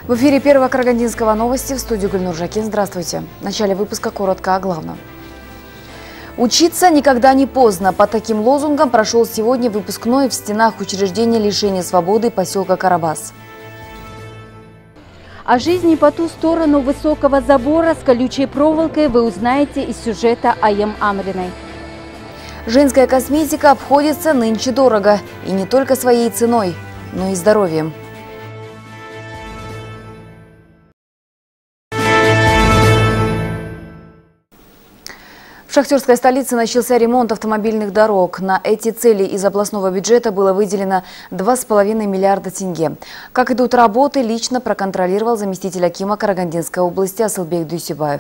В эфире Первого Карагандинского новости, в студии Гульнур Жакин. Здравствуйте. В начале выпуска коротко о главном. Учиться никогда не поздно. Под таким лозунгом прошел сегодня выпускной в стенах учреждения лишения свободы поселка Карабас. О жизни по ту сторону высокого забора с колючей проволокой вы узнаете из сюжета Айем Амриной. Женская косметика обходится нынче дорого. И не только своей ценой, но и здоровьем. В шахтерской столице начался ремонт автомобильных дорог. На эти цели из областного бюджета было выделено 2,5 миллиарда тенге. Как идут работы, лично проконтролировал заместитель акима Карагандинской области Асылбек Дюйсебаев.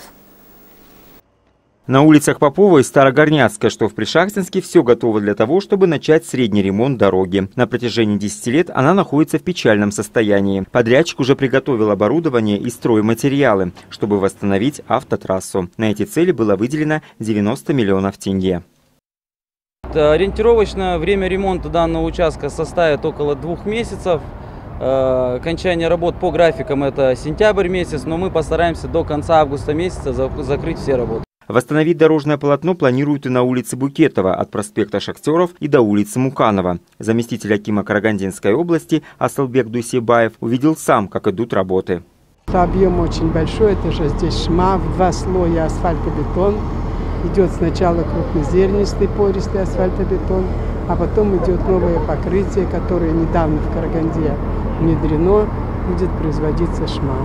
На улицах Попова и Старогорняцка, что в Пришахтинске, все готово для того, чтобы начать средний ремонт дороги. На протяжении 10 лет она находится в печальном состоянии. Подрядчик уже приготовил оборудование и стройматериалы, чтобы восстановить автотрассу. На эти цели было выделено 90 миллионов тенге. Ориентировочно время ремонта данного участка составит около 2 месяцев. Окончание работ по графикам это сентябрь месяц, но мы постараемся до конца августа месяца закрыть все работы. Восстановить дорожное полотно планируют и на улице Букетова от проспекта Шахтеров и до улицы Муканова. Заместитель акима Карагандинской области Асылбек Дюйсебаев увидел сам, как идут работы. Объем очень большой, это же здесь шма в 2 слоя асфальтобетон. Идет сначала крупнозернистый пористый асфальтобетон, а потом идет новое покрытие, которое недавно в Караганде внедрено, будет производиться шма.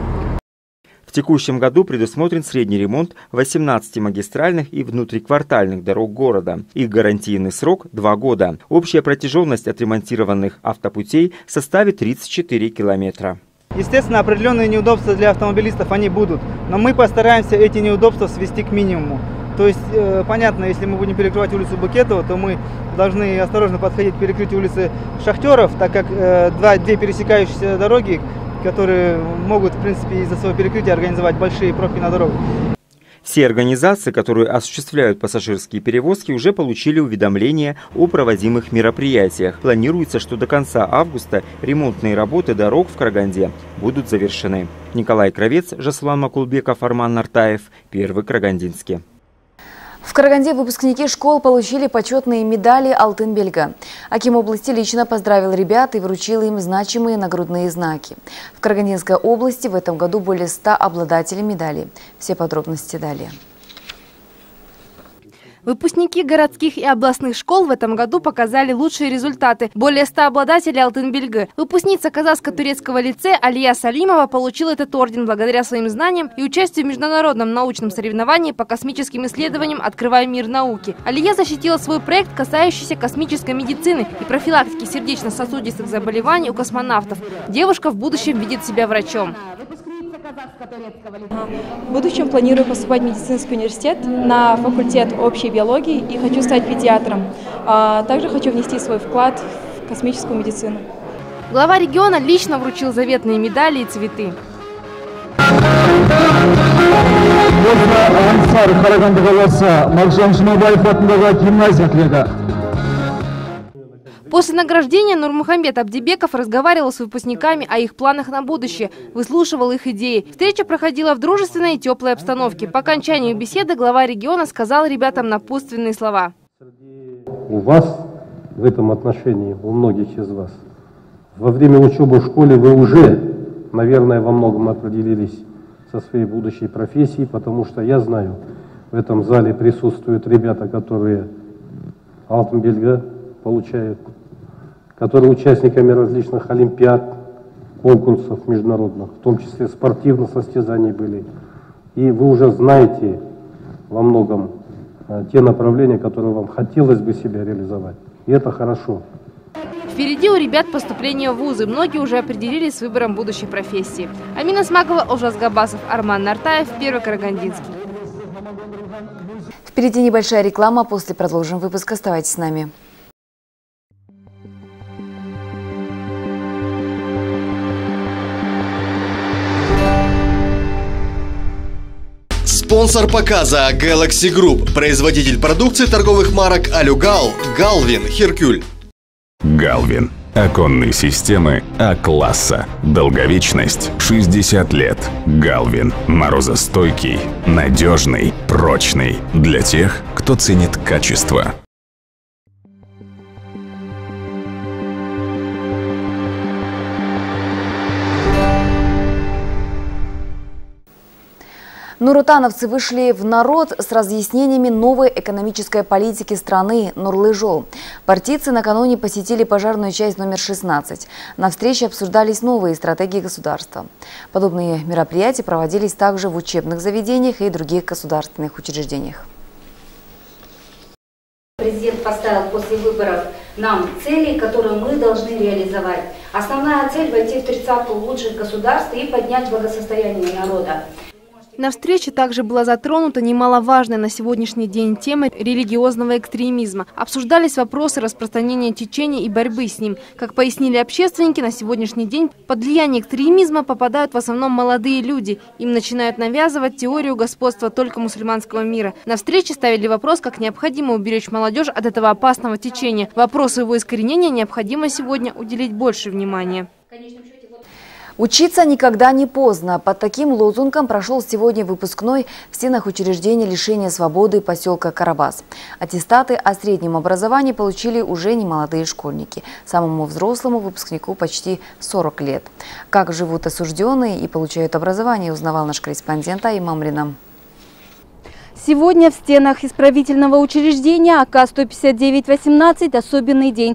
В текущем году предусмотрен средний ремонт 18 магистральных и внутриквартальных дорог города. Их гарантийный срок – 2 года. Общая протяженность отремонтированных автопутей составит 34 километра. Естественно, определенные неудобства для автомобилистов они будут, но мы постараемся эти неудобства свести к минимуму. То есть, понятно, если мы будем перекрывать улицу Букетова, то мы должны осторожно подходить к перекрытию улицы Шахтеров, так как две пересекающиеся дороги, которые могут, в принципе, из-за своего перекрытия организовать большие пробки на дорогах. Все организации, которые осуществляют пассажирские перевозки, уже получили уведомления о проводимых мероприятиях. Планируется, что до конца августа ремонтные работы дорог в Караганде будут завершены. Николай Кравец, Жасулан Макулбеков, Арман Нартаев, Первый Карагандинский. В Караганде выпускники школ получили почетные медали «Алтын Бельга». Аким области лично поздравил ребят и вручил им значимые нагрудные знаки. В Карагандинской области в этом году более 100 обладателей медалей. Все подробности далее. Выпускники городских и областных школ в этом году показали лучшие результаты. Более 100 обладателей «Алтын Бельги». Выпускница Казахско-турецкого лицея Алия Салимова получила этот орден благодаря своим знаниям и участию в международном научном соревновании по космическим исследованиям «Открывая мир науки». Алия защитила свой проект, касающийся космической медицины и профилактики сердечно-сосудистых заболеваний у космонавтов. Девушка в будущем видит себя врачом. В будущем планирую поступать в медицинский университет на факультет общей биологии и хочу стать педиатром. Также хочу внести свой вклад в космическую медицину. Глава региона лично вручил заветные медали и цветы. После награждения Нурмухамбет Абдибеков разговаривал с выпускниками о их планах на будущее, выслушивал их идеи. Встреча проходила в дружественной и теплой обстановке. По окончанию беседы глава региона сказал ребятам напутственные слова. У вас в этом отношении, у многих из вас, во время учебы в школе вы уже, наверное, во многом определились со своей будущей профессией, потому что я знаю, в этом зале присутствуют ребята, которые «Алтын Бельги» получают, которые участниками различных олимпиад, конкурсов международных, в том числе спортивных состязаний были. И вы уже знаете во многом те направления, которые вам хотелось бы себя реализовать. И это хорошо. Впереди у ребят поступление в вузы. Многие уже определились с выбором будущей профессии. Амина Смакова, Олжас Габасов, Арман Нартаев, Первый Карагандинский. Впереди небольшая реклама, после продолжим выпуск. Оставайтесь с нами. Спонсор показа Galaxy Group, производитель продукции торговых марок Алюгал, Галвин, Херкюль. Галвин Оконные системы А-класса. Долговечность 60 лет. Галвин. Морозостойкий, надежный, прочный. Для тех, кто ценит качество. Нуротановцы вышли в народ с разъяснениями новой экономической политики страны Нурлы-Жол. Партийцы накануне посетили пожарную часть номер 16. На встрече обсуждались новые стратегии государства. Подобные мероприятия проводились также в учебных заведениях и других государственных учреждениях. Президент поставил после выборов нам цели, которые мы должны реализовать. Основная цель – войти в 30-ку лучших государств и поднять благосостояние народа. На встрече также была затронута немаловажная на сегодняшний день тема религиозного экстремизма. Обсуждались вопросы распространения течения и борьбы с ним. Как пояснили общественники, на сегодняшний день под влияние экстремизма попадают в основном молодые люди. Им начинают навязывать теорию господства только мусульманского мира. На встрече ставили вопрос, как необходимо уберечь молодежь от этого опасного течения. Вопросу его искоренения необходимо сегодня уделить больше внимания. Учиться никогда не поздно. Под таким лозунгом прошел сегодня выпускной в стенах учреждения лишения свободы поселка Карабас. Аттестаты о среднем образовании получили уже немолодые школьники. Самому взрослому выпускнику почти 40 лет. Как живут осужденные и получают образование, узнавал наш корреспондент Аима Амрина. Сегодня в стенах исправительного учреждения АК-159-18 особенный день.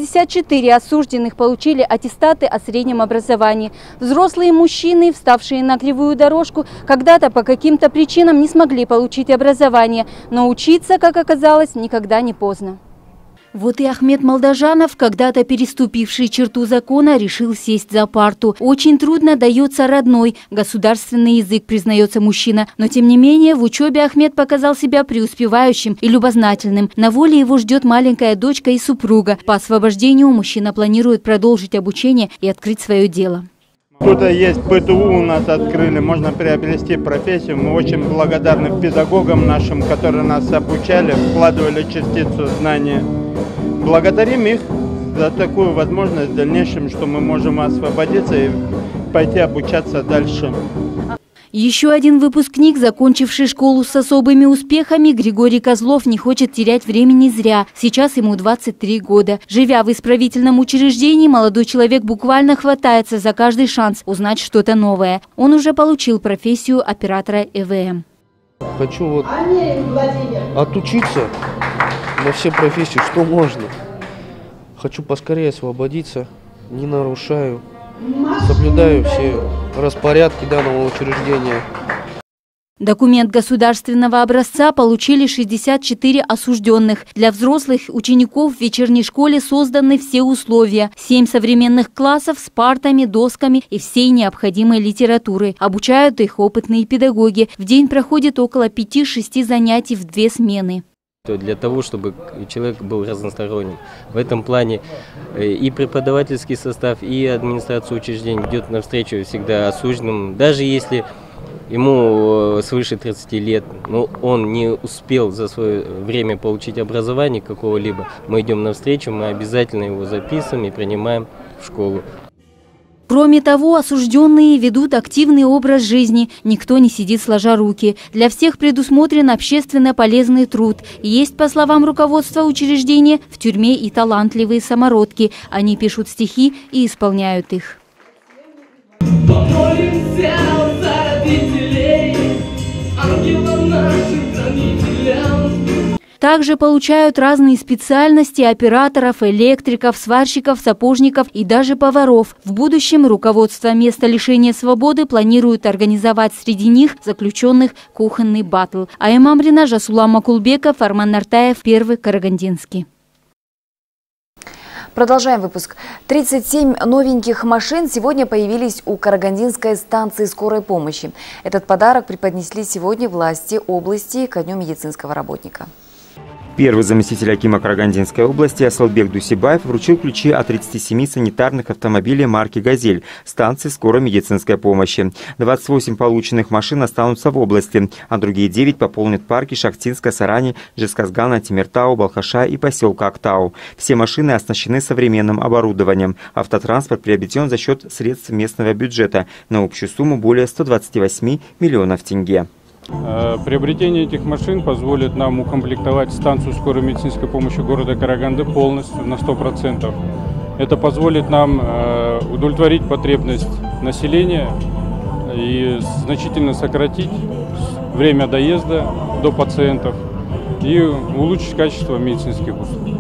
64 осужденных получили аттестаты о среднем образовании. Взрослые мужчины, вставшие на кривую дорожку, когда-то по каким-то причинам не смогли получить образование. Но учиться, как оказалось, никогда не поздно. Вот и Ахмед Молдажанов, когда-то переступивший черту закона, решил сесть за парту. Очень трудно дается родной, государственный язык, признается мужчина. Но тем не менее в учебе Ахмед показал себя преуспевающим и любознательным. На воле его ждет маленькая дочка и супруга. По освобождению мужчина планирует продолжить обучение и открыть свое дело. Тут есть ПТУ у нас открыли, можно приобрести профессию. Мы очень благодарны педагогам нашим, которые нас обучали, вкладывали частицу знания. Благодарим их за такую возможность в дальнейшем, что мы можем освободиться и пойти обучаться дальше. Еще один выпускник, закончивший школу с особыми успехами, Григорий Козлов, не хочет терять времени зря. Сейчас ему 23 года. Живя в исправительном учреждении, молодой человек буквально хватается за каждый шанс узнать что-то новое. Он уже получил профессию оператора ЭВМ. Хочу отучиться на все профессии, что можно. Хочу поскорее освободиться, не нарушаю, соблюдаю все распорядки данного учреждения. Документ государственного образца получили 64 осужденных. Для взрослых учеников в вечерней школе созданы все условия. 7 современных классов с партами, досками и всей необходимой литературой. Обучают их опытные педагоги. В день проходит около 5-6 занятий в 2 смены. Для того, чтобы человек был разносторонним. В этом плане и преподавательский состав, и администрация учреждений идет навстречу всегда осужденным. Даже если ему свыше 30 лет, но он не успел за свое время получить образование какого-либо, мы идем навстречу, мы обязательно его записываем и принимаем в школу. Кроме того, осужденные ведут активный образ жизни. Никто не сидит сложа руки. Для всех предусмотрен общественно полезный труд. Есть, по словам руководства учреждения, в тюрьме и талантливые самородки. Они пишут стихи и исполняют их. Помолимся за родителей, ангелам нашим хранителям. Также получают разные специальности операторов, электриков, сварщиков, сапожников и даже поваров. В будущем руководство места лишения свободы планирует организовать среди них заключенных кухонный баттл. Аима Амрина, Жасулан Макулбеков, Арман Нартаев, Первый Карагандинский. Продолжаем выпуск. 37 новеньких машин сегодня появились у Карагандинской станции скорой помощи. Этот подарок преподнесли сегодня власти области ко Дню медицинского работника. Первый заместитель акима Карагандинской области Асылбек Дусибаев вручил ключи от 37 санитарных автомобилей марки «Газель» станции скорой медицинской помощи. 28 полученных машин останутся в области, а другие 9 пополнят парки Шахтинска, Сарани, Жезказгана, Тимиртау, Балхаша и поселка Актау. Все машины оснащены современным оборудованием. Автотранспорт приобретен за счет средств местного бюджета на общую сумму более 128 миллионов тенге. Приобретение этих машин позволит нам укомплектовать станцию скорой медицинской помощи города Караганды полностью на 100%. Это позволит нам удовлетворить потребность населения и значительно сократить время доезда до пациентов и улучшить качество медицинских услуг.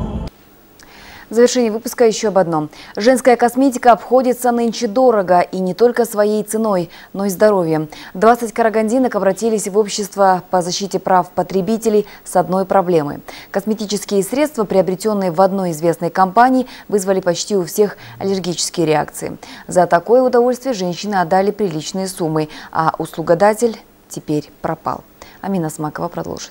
В завершении выпуска еще об одном. Женская косметика обходится нынче дорого и не только своей ценой, но и здоровьем. 20 карагандинок обратились в общество по защите прав потребителей с одной проблемой. Косметические средства, приобретенные в одной известной компании, вызвали почти у всех аллергические реакции. За такое удовольствие женщины отдали приличные суммы, а услугодатель теперь пропал. Амина Смакова продолжит.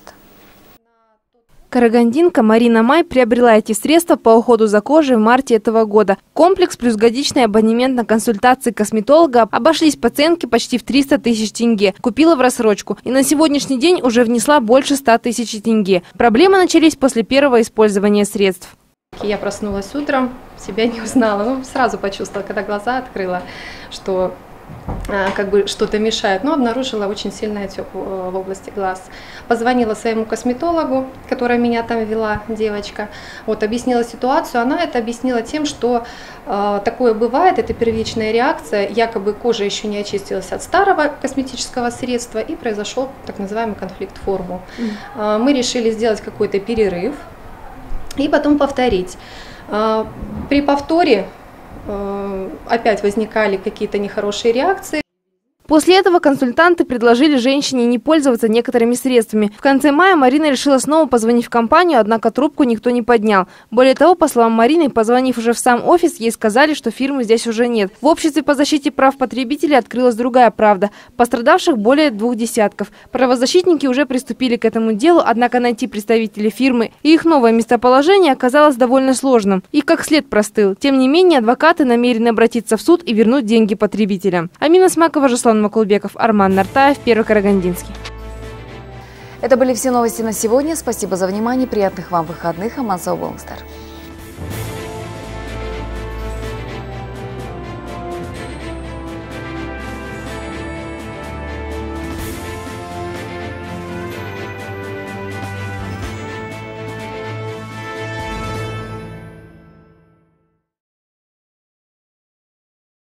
Карагандинка Марина Май приобрела эти средства по уходу за кожей в марте этого года. Комплекс плюс годичный абонемент на консультации косметолога обошлись пациентке почти в 300 тысяч тенге. Купила в рассрочку и на сегодняшний день уже внесла больше 100 тысяч тенге. Проблемы начались после первого использования средств. Я проснулась утром, себя не узнала, сразу почувствовала, когда глаза открыла, что как бы что-то мешает, но обнаружила очень сильный отек в области глаз. Позвонила своему косметологу, которая меня там вела, девочка, объяснила ситуацию. Она это объяснила тем, что такое бывает, это первичная реакция, якобы кожа еще не очистилась от старого косметического средства и произошел так называемый конфликт формул. Мы решили сделать какой-то перерыв и потом повторить. При повторе опять возникали какие-то нехорошие реакции. После этого консультанты предложили женщине не пользоваться некоторыми средствами. В конце мая Марина решила снова позвонить в компанию, однако трубку никто не поднял. Более того, по словам Марины, позвонив уже в сам офис, ей сказали, что фирмы здесь уже нет. В обществе по защите прав потребителей открылась другая правда. Пострадавших более 2 десятков. Правозащитники уже приступили к этому делу, однако найти представителей фирмы и их новое местоположение оказалось довольно сложным. Их как след простыл. Тем не менее, адвокаты намерены обратиться в суд и вернуть деньги потребителям. Амина Смакова, Жасулан Макулбеков, Арман Нартаев, Первый Карагандинский. Это были все новости на сегодня. Спасибо за внимание. Приятных вам выходных. Аман сау болыңыздар.